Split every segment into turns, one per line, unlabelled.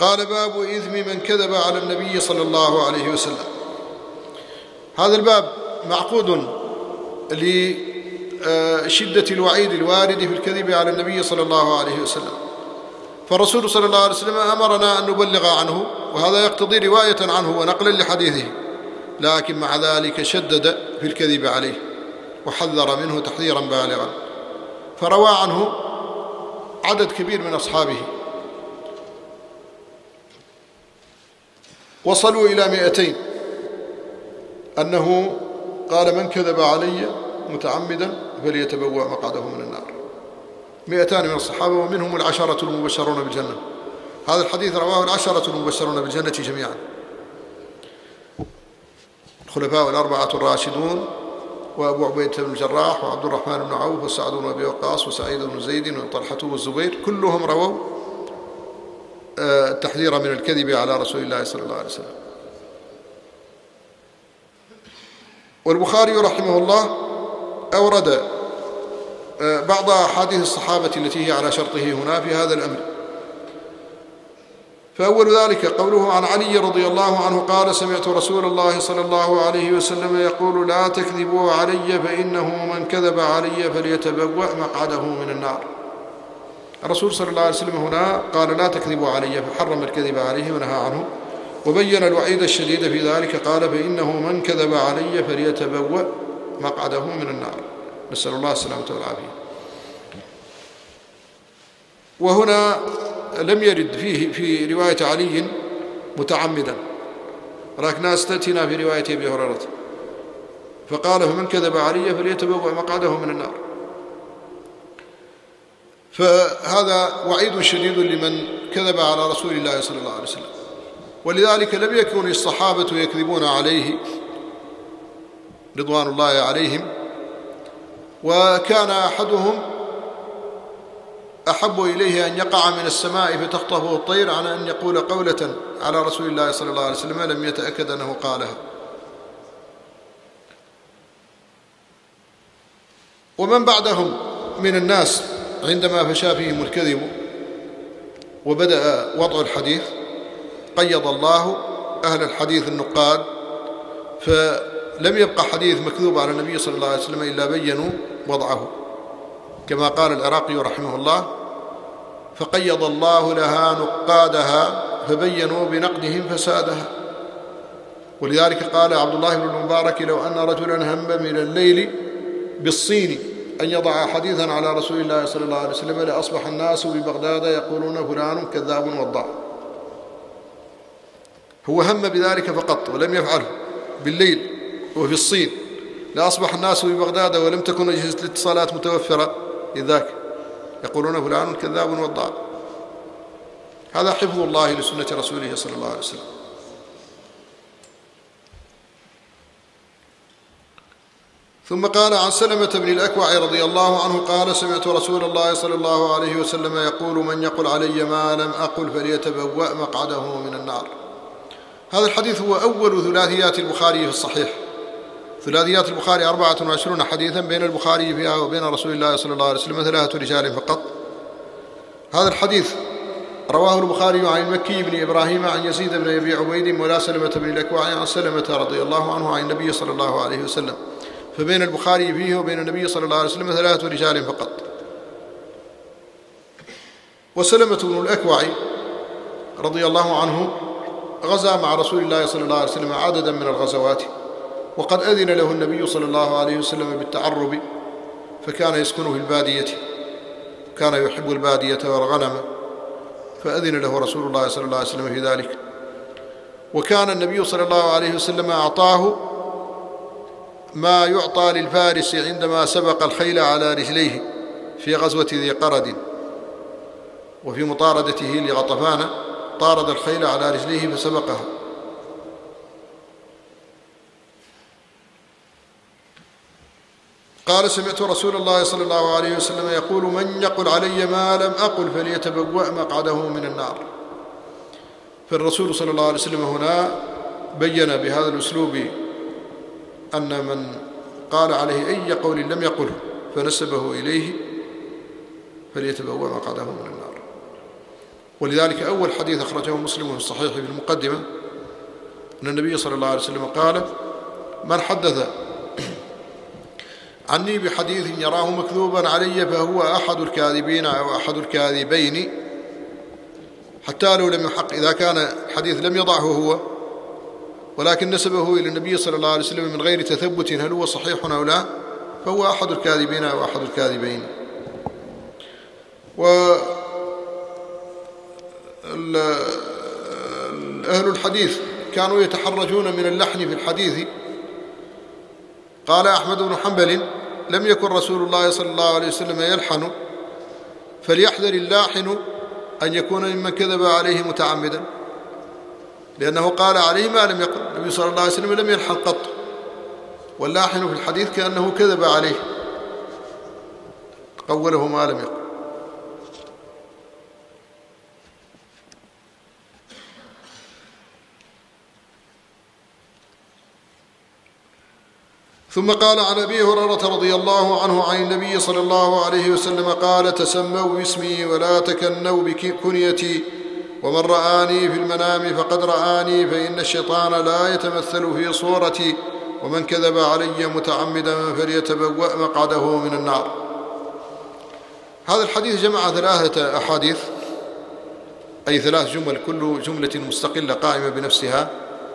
قال: باب إثم من كذب على النبي صلى الله عليه وسلم. هذا الباب معقود لشدة الوعيد الوارد في الكذب على النبي صلى الله عليه وسلم، فالرسول صلى الله عليه وسلم أمرنا أن نبلغ عنه، وهذا يقتضي رواية عنه ونقلا لحديثه، لكن مع ذلك شدد في الكذب عليه وحذر منه تحذيرا بالغا، فروى عنه عدد كبير من أصحابه وصلوا إلى 200 أنه قال: من كذب علي متعمدا فليتبوأ مقعده من النار. 200 من الصحابة، ومنهم 10 المبشرون بالجنة. هذا الحديث رواه 10 المبشرون بالجنة جميعا، الخلفاء 4 الراشدون، وأبو عبيدة بن الجراح، وعبد الرحمن بن عوف، وسعد بن أبي وقاص، وسعيد بن زيد، وطلحة والزبير، كلهم رووا التحذير من الكذب على رسول الله صلى الله عليه وسلم. والبخاري رحمه الله أورد بعض أحاديث الصحابة التي هي على شرطه هنا في هذا الأمر، فأول ذلك قوله عن علي رضي الله عنه قال: سمعت رسول الله صلى الله عليه وسلم يقول: لا تكذبوا علي فإنه من كذب علي فليتبوأ مقعده من النار. الرسول صلى الله عليه وسلم هنا قال: لا تكذبوا علي، فحرم الكذب عليه ونهى عنه، وبين الوعيد الشديد في ذلك، قال: فإنه من كذب علي فليتبوأ مقعده من النار. نسأل الله السلامة والعافية. وهنا لم يرد فيه في رواية علي متعمدا، ولكنها ستأتينا في رواية أبي هريرة، فقال: فمن كذب علي فليتبوأ مقعده من النار. فهذا وعيد شديد لمن كذب على رسول الله صلى الله عليه وسلم، ولذلك لم يكن الصحابة يكذبون عليه رضوان الله عليهم، وكان أحدهم أحب إليه أن يقع من السماء فتخطفه الطير عن أن يقول قولة على رسول الله صلى الله عليه وسلم لم يتأكد أنه قالها. ومن بعدهم من الناس عندما فشى فيهم الكذب وبدأ وضع الحديث قيض الله أهل الحديث النقاد، فلم يبقى حديث مكذوب على النبي صلى الله عليه وسلم إلا بينوا وضعه، كما قال العراقي رحمه الله: فقيض الله لها نقادها فبينوا بنقدهم فسادها. ولذلك قال عبد الله بن المبارك: لو أن رجلا هم من الليل بالصين أن يضع حديثا على رسول الله صلى الله عليه وسلم لأصبح الناس ببغداد يقولون فلان كذاب وضاع. هو هم بذلك فقط ولم يفعله بالليل وفي الصين، لأصبح الناس ببغداد ولم تكن أجهزة الاتصالات متوفرة لذاك يقولون فلان كذاب وضاع. هذا حفظ الله لسنة رسوله صلى الله عليه وسلم. ثم قال عن سلمة بن الأكوع رضي الله عنه قال: سمعت رسول الله صلى الله عليه وسلم يقول: من يقل علي ما لم أقل فليتبوأ مقعده من النار. هذا الحديث هو أول ثلاثيات البخاري في الصحيح. ثلاثيات البخاري 24 حديثا، بين البخاري فيها وبين رسول الله صلى الله عليه وسلم 3 رجال فقط. هذا الحديث رواه البخاري عن المكي بن إبراهيم عن يزيد بن أبي عبيد مولى سلمة بن الأكوع عن سلمة رضي الله عنه عن النبي صلى الله عليه وسلم، فبين البخاري فيه وبين النبي صلى الله عليه وسلم 3 رجال فقط. وسلمة بن الأكوع رضي الله عنه غزا مع رسول الله صلى الله عليه وسلم عددا من الغزوات، وقد أذن له النبي صلى الله عليه وسلم بالتعرب، فكان يسكن في البادية، كان يحب البادية والغنم، فأذن له رسول الله صلى الله عليه وسلم في ذلك. وكان النبي صلى الله عليه وسلم أعطاه ما يعطى للفارس عندما سبق الخيل على رجليه في غزوة ذي قرد، وفي مطاردته لغطفان طارد الخيل على رجليه فسبقها. قال: سمعت رسول الله صلى الله عليه وسلم يقول: من يقل علي ما لم أقل فليتبوأ مقعده من النار. فالرسول صلى الله عليه وسلم هنا بين بهذا الأسلوب أن من قال عليه أي قول لم يقله فنسبه إليه فليتبوأ مقعده من النار. ولذلك أول حديث أخرجه مسلم في الصحيح في المقدمة أن النبي صلى الله عليه وسلم قال: من حدث عني بحديث يراه مكذوبا علي فهو أحد الكاذبين أو أحد الكاذبين، حتى لو لم يحق، إذا كان الحديث لم يضعه هو ولكن نسبه إلى النبي صلى الله عليه وسلم من غير تثبت هل هو صحيح أو لا، فهو أحد الكاذبين أو أحد الكاذبين. أهل الحديث كانوا يتحرجون من اللحن في الحديث. قال أحمد بن حنبل: لم يكن رسول الله صلى الله عليه وسلم يلحن، فليحذر اللاحن أن يكون ممن كذب عليه متعمدا، لأنه قال عليه ما لم يقل. النبي صلى الله عليه وسلم لم يلحن قط، واللاحن في الحديث كأنه كذب عليه، قوله ما لم يقل. ثم قال عن أبي هريرة رضي الله عنه عن النبي صلى الله عليه وسلم قال: تسموا باسمي ولا تكنوا بكنيتي، ومن رآني في المنام فقد رآني، فإن الشيطان لا يتمثل في صورتي، ومن كذب علي متعمدا فليتبوأ مقعده من النار. هذا الحديث جمع 3 أحاديث، أي 3 جمل، كل جملة مستقلة قائمة بنفسها.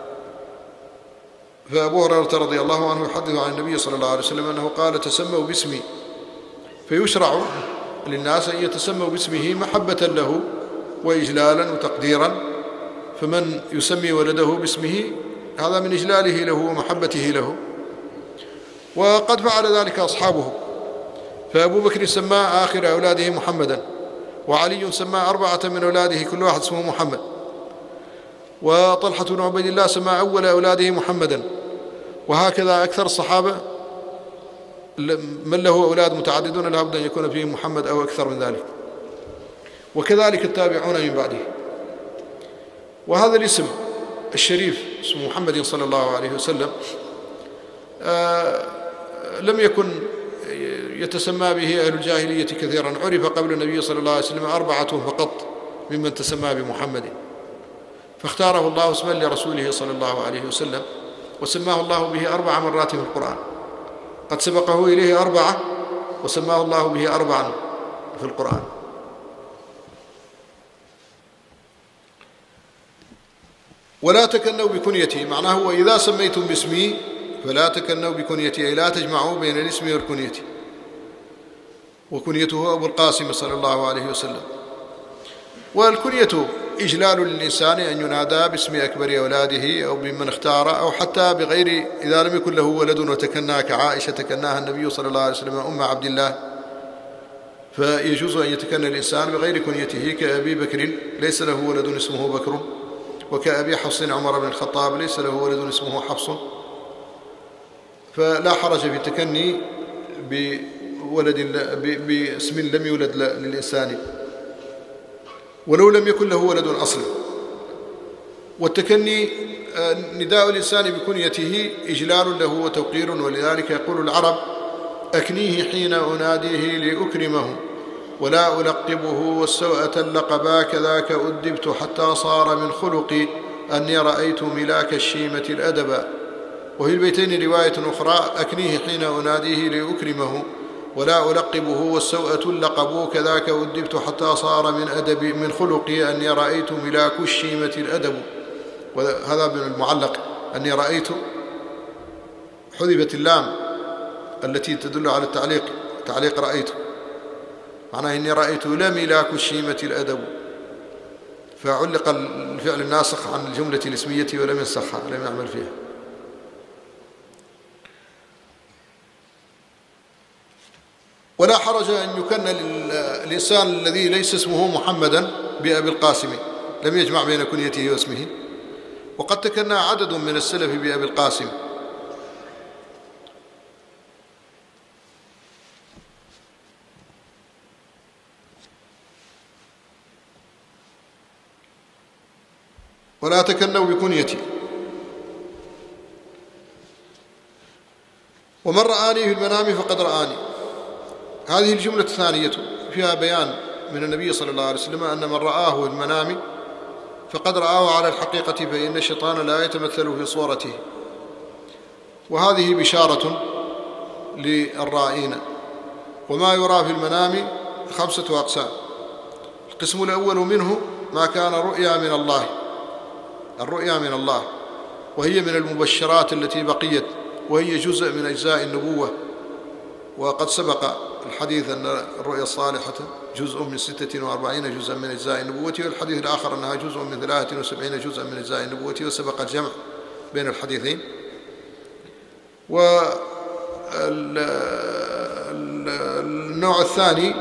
فأبو هريرة رضي الله عنه يحدث عن النبي صلى الله عليه وسلم أنه قال: تسموا باسمي، فيشرع للناس أن يتسموا باسمه محبة له وإجلالا وتقديرا، فمن يسمي ولده باسمه هذا من إجلاله له ومحبته له، وقد فعل ذلك أصحابه. فأبو بكر سمى آخر أولاده محمدا، وعلي سمى 4 من أولاده كل واحد اسمه محمد، وطلحة بن عبيد الله سمى أول أولاده محمدا، وهكذا أكثر الصحابة من له أولاد متعددون لا بد أن يكون فيهم محمد أو أكثر من ذلك، وكذلك التابعون من بعده. وهذا الاسم الشريف اسم محمد صلى الله عليه وسلم لم يكن يتسمى به أهل الجاهلية كثيرا، عرف قبل النبي صلى الله عليه وسلم 4 فقط ممن تسمى بمحمد، فاختاره الله اسما لرسوله صلى الله عليه وسلم، وسماه الله به 4 مرات في القرآن، قد سبقه إليه 4 وسماه الله به 4 في القرآن. ولا تكنوا بكنيتي، معناه هو إذا سميتم باسمي فلا تكنوا بكنيتي، أي لا تجمعوا بين الاسم والكنية، وكنيته أبو القاسم صلى الله عليه وسلم. والكنية إجلال للإنسان أن ينادى باسم أكبر أولاده أو بمن اختار، أو حتى بغير، إذا لم يكن له ولد وتكنى كعائشة تكناها النبي صلى الله عليه وسلم أم عبد الله، فيجوز أن يتكنى الإنسان بغير كنيته، كأبي بكر ليس له ولد اسمه بكر، وكأبي حفص عمر بن الخطاب ليس له ولد اسمه حفص، فلا حرج في التكني باسم لم يولد للإنسان ولو لم يكن له ولد أصلا. والتكني نداء الإنسان بكنيته إجلال له وتوقير، ولذلك يقول العرب: أكنيه حين أناديه لأكرمه، ولا ألقبه والسوءة اللقبا، كذاك أدبت حتى صار من خلقي أني رأيت ملاك الشيمة الأدبا. وفي البيتين رواية أخرى: أكنيه حين أناديه لأكرمه، ولا ألقبه والسوءة اللقب، كذاك أدبت حتى صار من خلقي أني رأيت ملاك الشيمة الأدب. وهذا من المعلق، أني رأيت، حذفت اللام التي تدل على التعليق، تعليق رأيت، معناه إني رأيت لا ملاك الشيمة الأدب، فعلق الفعل الناسخ عن الجملة الاسمية ولم ينسخها، لم يعمل فيها. ولا حرج أن يكن الإنسان الذي ليس اسمه محمدا بأبي القاسم، لم يجمع بين كنيته واسمه، وقد تكنى عدد من السلف بأبي القاسم. ولا تكنوا بكنيتي. ومن رآني في المنام فقد رآني، هذه الجملة الثانية فيها بيان من النبي صلى الله عليه وسلم أن من رآه في المنام فقد رآه على الحقيقة، فإن الشيطان لا يتمثل في صورته. وهذه بشارة للرائين. وما يرى في المنام 5 أقسام. القسم الأول منه ما كان رؤيا من الله، الرؤيا من الله، وهي من المبشرات التي بقيت، وهي جزء من أجزاء النبوة. وقد سبق الحديث أن الرؤيا الصالحة جزء من 46 جزءا من أجزاء النبوة، والحديث الآخر أنها جزء من 73 جزءا من أجزاء النبوة، وسبق الجمع بين الحديثين. والنوع الثاني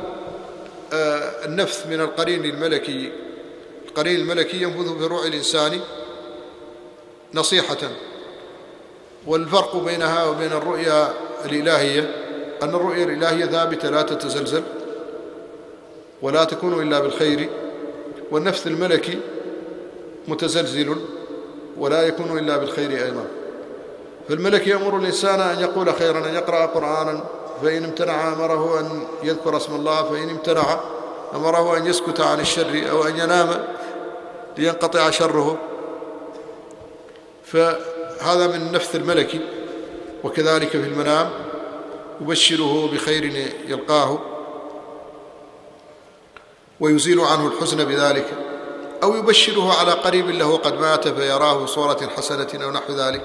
النفث من القرين الملكي. القرين الملكي ينفذ في روع الإنسان نصيحة. والفرق بينها وبين الرؤيا الإلهية أن الرؤيا الإلهية ثابتة لا تتزلزل ولا تكون إلا بالخير، والنفث الملكي متزلزل ولا يكون إلا بالخير أيضا. فالملك يأمر الإنسان أن يقول خيرا، أن يقرأ قرآنا، فإن امتنع أمره أن يذكر اسم الله، فإن امتنع أمره أن يسكت عن الشر أو أن ينام لينقطع شره. فهذا من النفث الملكي. وكذلك في المنام يبشره بخير يلقاه ويزيل عنه الحزن بذلك، أو يبشره على قريب له قد مات فيراه صورة حسنة أو نحو ذلك.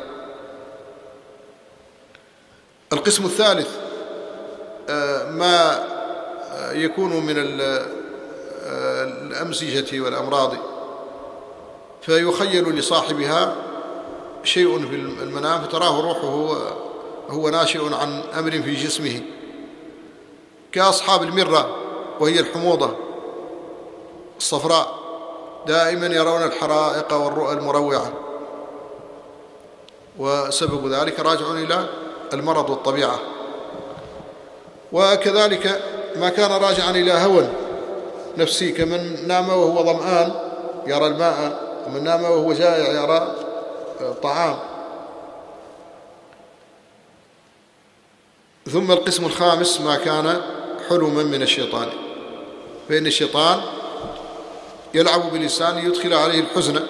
القسم الثالث ما يكون من الأمزجة والأمراض، فيخيل لصاحبها شيء في المنام فتراه روحه هو ناشئ عن أمر في جسمه، كأصحاب المرة وهي الحموضة الصفراء، دائما يرون الحرائق والرؤى المروعة، وسبب ذلك راجع إلى المرض والطبيعة. وكذلك ما كان راجعا إلى هوى نفسي، كمن نام وهو ظمآن يرى الماء، ومن نام وهو جائع يرى الطعام. ثم القسم الخامس ما كان حلما من الشيطان، فإن الشيطان يلعب بالإنسان ليدخل عليه الحزن.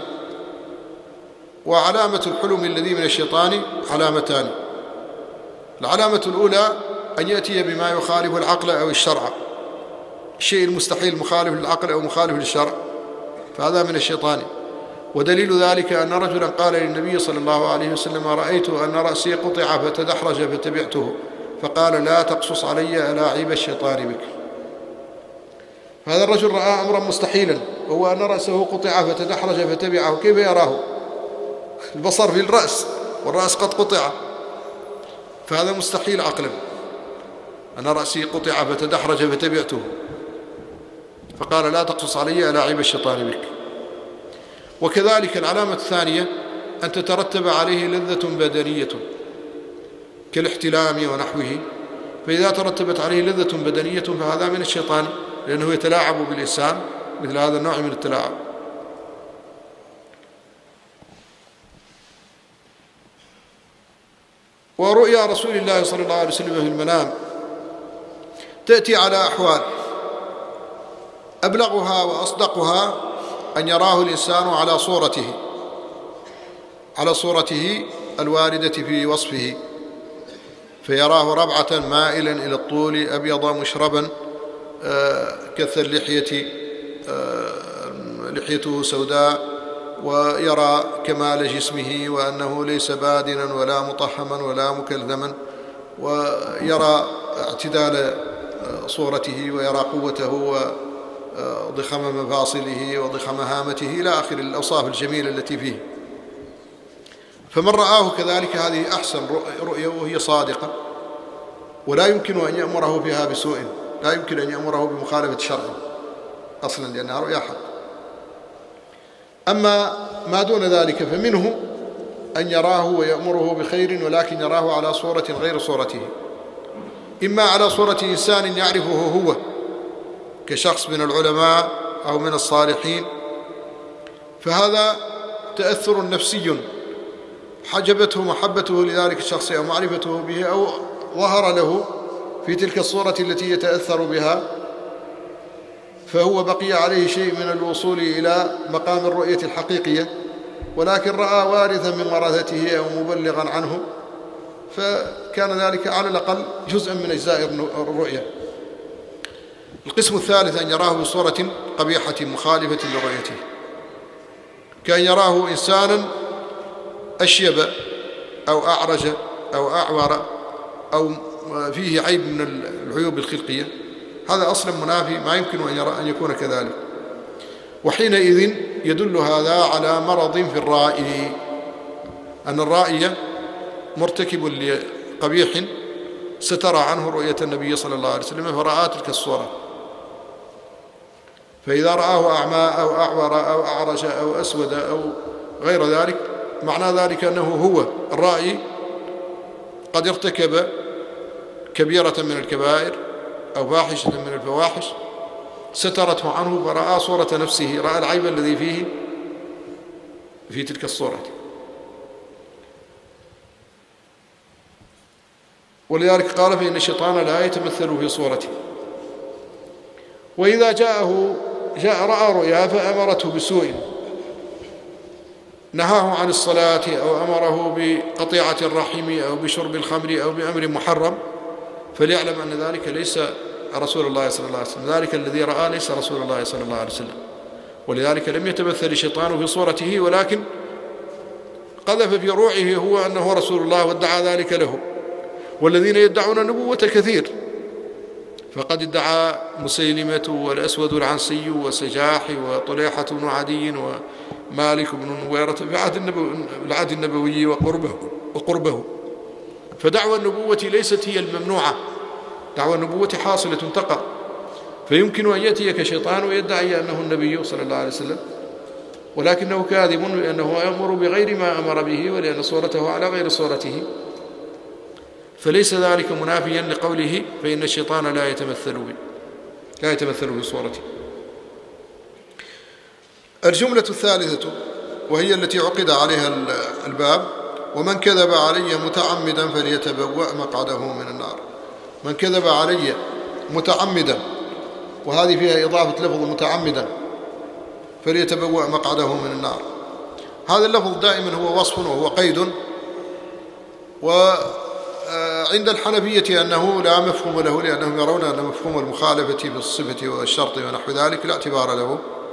وعلامة الحلم الذي من الشيطان علامتان. العلامة الأولى أن يأتي بما يخالف العقل أو الشرع، الشيء المستحيل مخالف للعقل أو مخالف للشرع، فهذا من الشيطان. ودليل ذلك أن رجلا قال للنبي صلى الله عليه وسلم: رأيت أن رأسي قطع فتدحرج فتبعته، فقال: لا تقصص علي ألاعيب الشيطان بك. هذا الرجل رأى أمرا مستحيلا، وهو أن رأسه قطع فتدحرج فتبعه. كيف يراه؟ البصر في الرأس والرأس قد قطع، فهذا مستحيل عقلا. أن رأسي قطع فتدحرج فتبعته، فقال: لا تقصص علي ألاعيب الشيطان بك. وكذلك العلامة الثانية أن تترتب عليه لذة بدنية كالاحتلام ونحوه، فإذا ترتبت عليه لذة بدنية فهذا من الشيطان، لأنه يتلاعب بالإنسان مثل هذا النوع من التلاعب. ورؤيا رسول الله صلى الله عليه وسلم في المنام تأتي على أحوال، أبلغها وأصدقها أن يراه الإنسان على صورته الواردة في وصفه، فيراه ربعة مائلا إلى الطول أبيض مشربا كث اللحية، لحيته سوداء، ويرى كمال جسمه وأنه ليس بادنا ولا مطهما ولا مكلثما، ويرى اعتدال صورته، ويرى قوته وضخم مفاصله وضخم هامته إلى آخر الأوصاف الجميلة التي فيه. فمن رآه كذلك هذه أحسن رؤية وهي صادقة، ولا يمكن أن يأمره بها بسوء، لا يمكن أن يأمره بمخالفة شرعه أصلا، لأنها رؤيا حق. أما ما دون ذلك فمنه أن يراه ويأمره بخير، ولكن يراه على صورة غير صورته، إما على صورة إنسان يعرفه هو كشخص من العلماء أو من الصالحين، فهذا تأثر نفسي حجبته محبته لذلك الشخص أو معرفته به، أو ظهر له في تلك الصورة التي يتأثر بها فهو بقي عليه شيء من الوصول إلى مقام الرؤية الحقيقية، ولكن رأى وارثا من ورثته أو مبلغا عنه، فكان ذلك على الأقل جزءا من أجزاء الرؤية. القسم الثالث أن يراه بصورة قبيحة مخالفة لرؤيته، كأن يراه إنسانا أشيب أو أعرج أو أعور أو فيه عيب من العيوب الخلقية، هذا أصلا منافي، ما يمكن أن يكون كذلك. وحينئذ يدل هذا على مرض في الرائي، أن الرائي مرتكب لقبيح سترى عنه رؤية النبي صلى الله عليه وسلم فرأى تلك الصورة، فإذا رآه أعمى أو أعور أو أعرج أو أسود أو غير ذلك، معنى ذلك أنه هو الرائي قد ارتكب كبيرة من الكبائر أو فاحشة من الفواحش سترته عنه، فرأى صورة نفسه، رأى العيب الذي فيه في تلك الصورة. ولذلك قال فإن الشيطان لا يتمثل في صورته. وإذا رأى رؤيا فأمرته بسوء، نهاه عن الصلاة أو أمره بقطيعة الرحم أو بشرب الخمر أو بأمر محرم، فليعلم أن ذلك ليس رسول الله صلى الله عليه وسلم، ذلك الذي رأى ليس رسول الله صلى الله عليه وسلم. ولذلك لم يتمثل الشيطان في صورته، ولكن قذف في روعه هو أنه رسول الله وادعى ذلك له. والذين يدعون النبوة كثير، فقد ادعى مسيلمة والأسود العنسي وسجاح وطليحة بن عدي ومالك بن نويرة في العهد النبوي وقربه. فدعوى النبوة ليست هي الممنوعة، دعوى النبوة حاصلة تقع، فيمكن أن يأتيك شيطان ويدعي أنه النبي صلى الله عليه وسلم، ولكنه كاذب، لأنه يأمر بغير ما أمر به، ولأن صورته على غير صورته، فليس ذلك منافيا لقوله فإن الشيطان لا يتمثل بصورته. الجملة الثالثة وهي التي عقد عليها الباب: ومن كذب علي متعمدا فليتبوأ مقعده من النار. من كذب علي متعمدا، وهذه فيها إضافة لفظ متعمدا، فليتبوأ مقعده من النار. هذا اللفظ دائما هو وصف وهو قيد، وعند الحنفية أنه لا مفهوم له، لأنهم يرون أن مفهوم المخالفة بالصفة والشرط ونحو ذلك لا اعتبار له،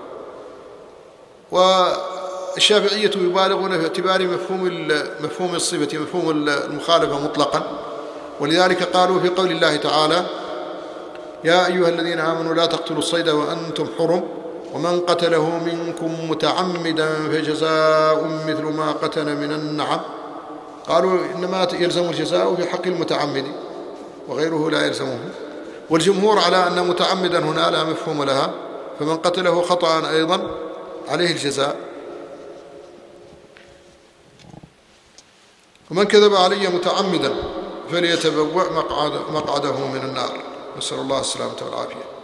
والشافعية يبالغون في اعتبار مفهوم الصفة مفهوم المخالفة مطلقا، ولذلك قالوا في قول الله تعالى: يا أيها الذين آمنوا لا تقتلوا الصيد وأنتم حرم ومن قتله منكم متعمدا فجزاء مثل ما قتل من النعم. قالوا إنما يلزم الجزاء في حق المتعمد وغيره لا يلزمه، والجمهور على أن متعمدا هنا لا مفهوم لها، فمن قتله خطأ أيضا عليه الجزاء. ومن كذب علي متعمدا فليتبوأ مقعده من النار، نسأل الله السلامة والعافية.